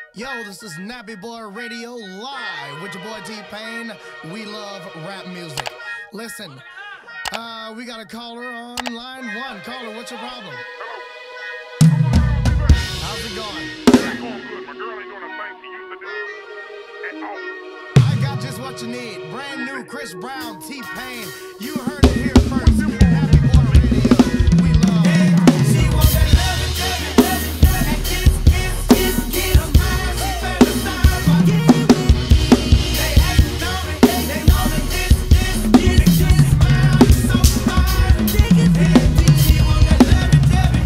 Yo, this is Nappy Boy Radio live with your boy T-Pain. We love rap music. Listen, we got a caller on line one. Caller, what's your problem? How's it going? It's going good. My girl ain't doing a thing she used to do at all. I got just what you need. Brand new Chris Brown, T-Pain. You heard it here first. Nappy Boy Radio. We love She want that love and kiss, get 'em high. She fantasize while getting with me. They hating on me, they wanna this, get it, smile, it's so fine, dig it, baby. She want that love and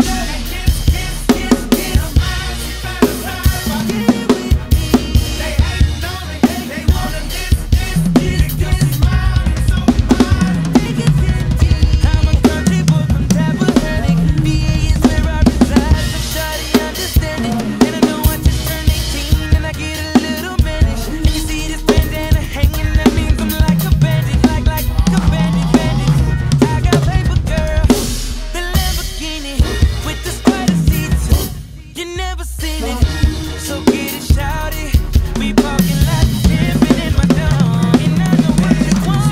kiss, get 'em high. She fantasize while getting with me. They hating on me, they wanna this, get it, smile, it's so fine, dig it, baby. I'm a country boy from Tappahannock. VA is where I reside, so shawty understand it. And I know I just turned 18 and I get a little mannish. And you see this bandana hanging, that means I'm like a bandit, like a bandit. I got paper, girl, the Lamborghini with the spider seats. You never seen it, so get it, shawty. We parking like pimpin' in my dome, and I know what you want.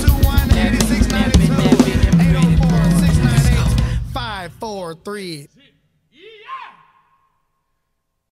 Three.